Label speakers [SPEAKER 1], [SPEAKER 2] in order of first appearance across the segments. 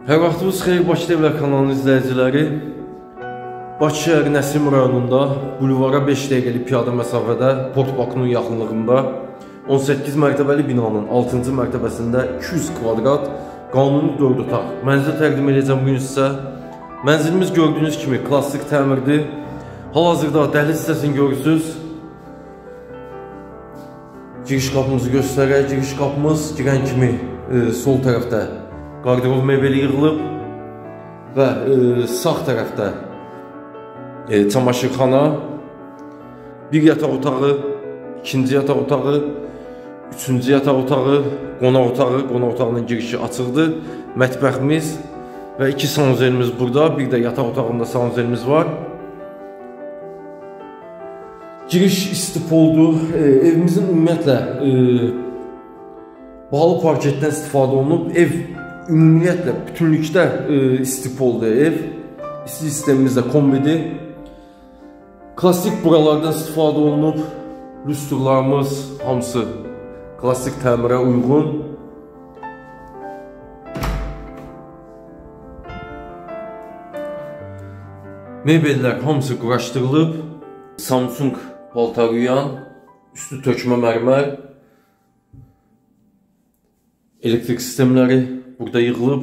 [SPEAKER 1] Hər vaxtınız xeyir Bakı TV kanalının izləyiciləri. Bakı şəhəri Nəsim rayonunda bulvara 5 dəqiqəlik piyada məsafədə Port Bakının yaxınlığında 18 mərtəbəli binanın 6-cı mərtəbəsində 200 kvadrat qanuni 4 otaq mənzil təqdim edəcəm bugün sizə. Mənzilimiz gördüyünüz kimi klassik təmirdir. Hal-hazırda dəhliz hissəsini görürsünüz. Giriş qapımızı göstərək. Giriş qapımız girən kimi sol tərəfdə qardırob mebeli yığılıb və sağ tərəfdə çamaşırxana, bir yataq otağı, ikinci yataq otağı, üçüncü yataq otağı, qonaq otağı, qonaq otağının girişi açıqdır, mətbəximiz və 2 sanuzelimiz burada, bir də yataq otağında sanuzelimiz var. Giriş istipoldur. Evimizin ümumiyyətlə bahalı parketdən istifadə olunub. Ev ümumiyyətlə bütünlükdə istipoldur ev. İsti sistemimiz də kombidir. Klassik buralardan istifadə olunub. Lüstrlarımız hamısı klassik təmirə uyğun. Mebellər hamısı quraşdırılıb. Samsung paltaryuyan, üstü tökmə mərmər, elektrik sistemləri burada yığılıb.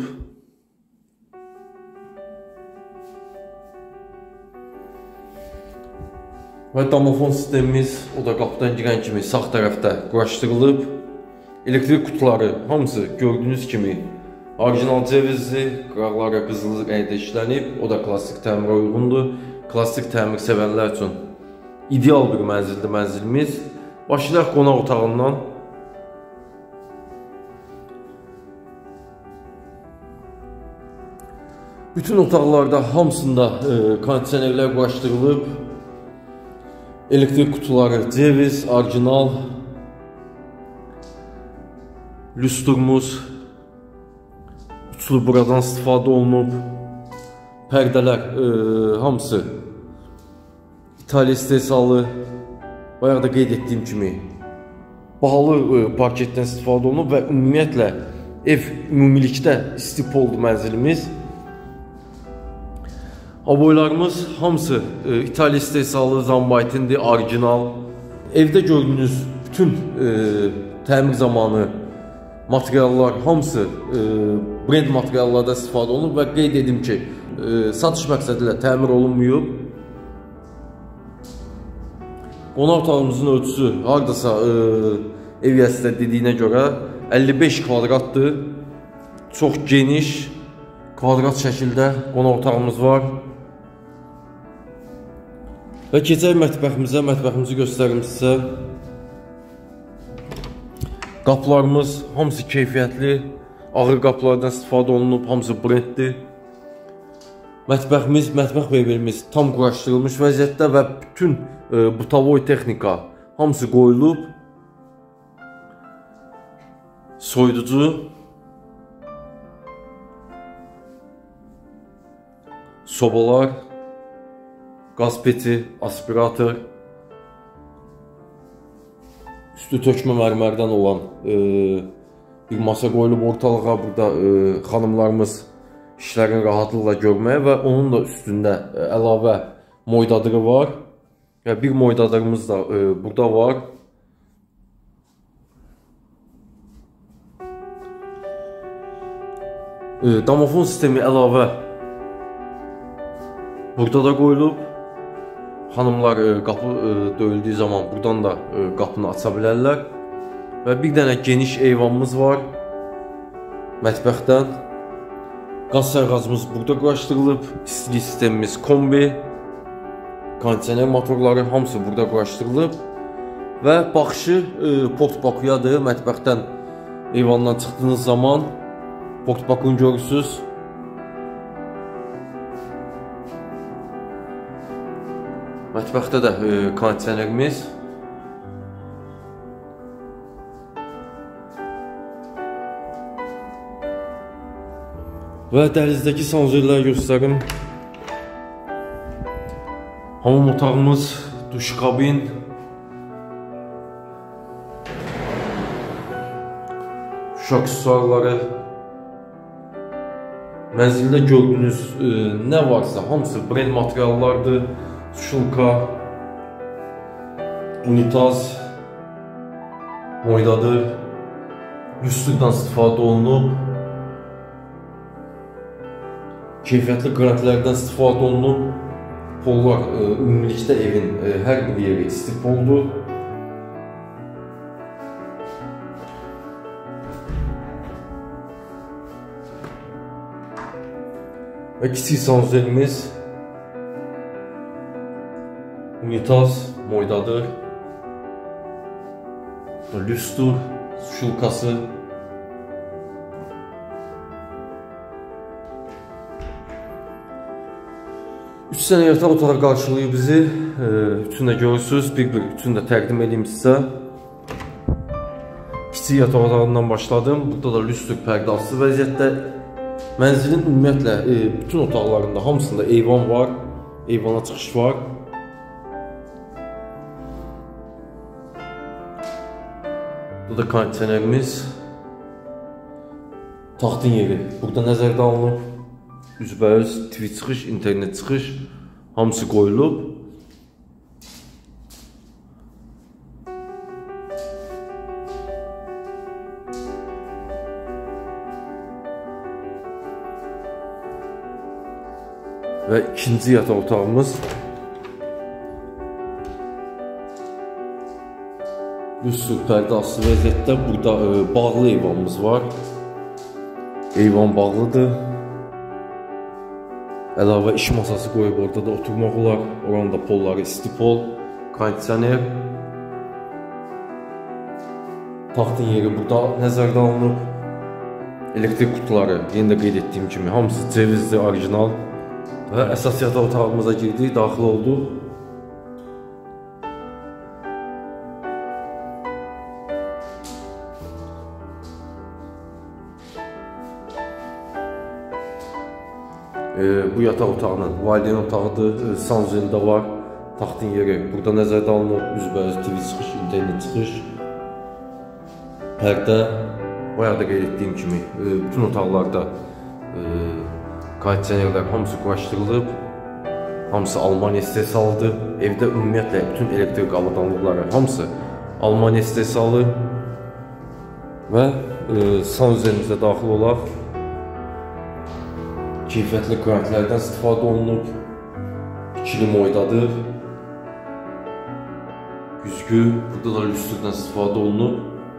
[SPEAKER 1] Və domofon sistemimiz o da qapıdan girən kimi sağ tərəfdə quraşdırılıb. Elektrik qutuları hamısı gördüyünüz kimi orijinal cevizli, qıraqları qızıl rəngdə işlənib. O da klassik təmirə uyğundur. Klassik təmir sevənlər üçün ideal bir mənzildir mənzilimiz. Başlayaq qonaq otağından. Bütün otaqlarda hamısında kondisionerlər quraşdırılıb. Elektrik qutuları ceviz, orijinal. Lüstrumuz üçlü buradan istifadə olunub. Pərdələr hamısı İtalya istehsalı. Bayaq da qeyd etdiyim kimi bahalı parketdən istifadə olunub və ümumiyyətlə ev ümumilikdə istipoldur mənzilimiz. Aboylarımız hamısı İtalya istehsalı, Zambaytindir, orijinal. Evdə gördüyünüz bütün təmir zamanı materiallar hamısı brend materiallarda istifadə olunub və qeyd edim ki, satış məqsədi ilə təmir olunmuyub. Qonaq otağımızın ölçüsü hardasa ev yəsində dediyinə görə 55 kvadratdır. Çox geniş, kvadrat şəkildə qonaq otağımız var. Və keçək mətbəximizə, mətbəximizi göstərim sizə. Qapılarımız hamısı keyfiyyətli, ağır qapılardan istifadə olunub, hamısı brenddir. Mətbəximiz, mətbəx mebelimiz tam quraşdırılmış vəziyyətdə və bütün butavoy texnika hamısı qoyulub. Soyuducu, sobalar, qaz peti, aspirator, üstü tökmə mərmərdən olan bir masa qoyulub ortalığa. Burada xanımlarımız işlərini rahatlıqla görməyə və onun da üstündə əlavə moydadırı var. Bir moydadırımız da burada var. Domofon sistemi əlavə burada da qoyulub. Xanımlar qapı döyüldüyü zaman buradan da qapını aça bilərlər. Və bir dənə geniş eyvanımız var mətbəxdən. Qaz sərğacımız burada quraşdırılıb. İstilik sistemimiz kombi. Kondisioner motorları hamısı burada quraşdırılıb. Və baxışı Port Bakıyadır. Mətbəxdən eyvandan çıxdığınız zaman Port Bakını görürsünüz. Mətbəxdə də kondisionerimiz. Və dəhlizdəki sanuzelləri göstərim. Hamam otağımız, duş kabin, duş aksesuarları, Mənzildə gördüyünüz nə varsa hamısı brend materiallardır. Şulka, unitaz, moydadır. Lüstrdən istifadə olunub. Keyfiyyətli qranitlərdən istifadə olunub. Pollar ümumilikdə evin hər bir yeri isti poldur. Və kiçik sanuzelimiz unitaz, moydadır. Lüstr, şulkası. Üç dənə yataq otağı qarşılayıb bizi. Üçünü də görürsünüz. Bir-bir üçünü də təqdim edeyim sizə. Kiçik yataq otağından başladım. Burada da lüstr pərdə asılı vəziyyətdə. Mənzilin ümumiyyətlə bütün otaqlarında hamısında eyvan var. Eyvana çıxış var. Burada da kondisionerimiz. Taxtın yeri burada nəzərdə alınıb. Üzbəüz TV çıxış, internet çıxış hamısı qoyulub. Və ikinci yataq otağımız. Lüstr pərdə asılı vəziyyətdə. Burada bağlı eyvanımız var. Eyvan bağlıdır. Əlavə iş masası qoyub orada da oturmaq olar. Oranın da polları isti pol, kondisioner. Taxtın yeri burada nəzərdə alınıb. Elektrik qutuları, yenə də qeyd etdiyim kimi, hamısı cevizli, orijinal. Və əsas yataq otağımıza girdik, daxil olduq. Bu yataq otağının valideyn otağıdır, sanuzeldə var. Taxtın yeri burada nəzərdə alınıb, üzbəüz TV çıxış, internet çıxış. Pərdə, bayaq da qeyd etdiyim kimi, bütün otaqlarda kondisionerlər hamısı quraşdırılıb. Hamısı Almaniya istehsalıdır. Evdə ümumiyyətlə bütün elektrik avadanlıqları hamısı Almaniya istehsalı. Və sanuzelimizə daxil olaq. Keyfiyyətli qranitlərdən istifadə olunub. İkili moydadır. Güzgü, burada da lüstrdən istifadə olunub.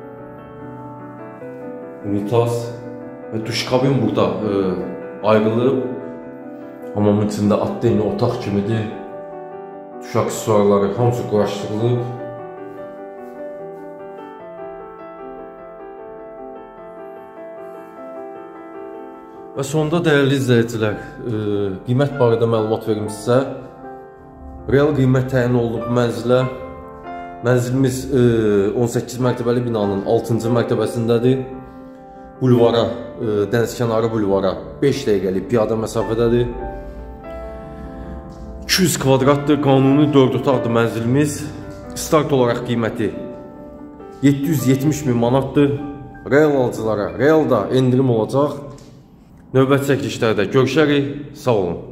[SPEAKER 1] Unitaz və duş kabin burada ayrılıb. Hamamın içində atdeyni otaq kimidir. Duş aksesuarları hamısı quraşdırılıb. Və sonda dəyərli izləyicilər, qiymət barədə məlumat verim sizə. Real qiymət təyin olunub mənzilə. Mənzilimiz 18 mərtəbəli binanın 6-cı mərtəbəsindədir. Bulvara, dənizkənarı bulvara 5 dəqiqəlik piyada məsafədədir. 200 kvadratdır, qanuni 4 otaqdır mənzilimiz. Start olaraq qiyməti 770.000 manatdır. Real alıcılara realda endirim olacaq. Növbəti çəkilişlərdə görüşərik. Sağ olun.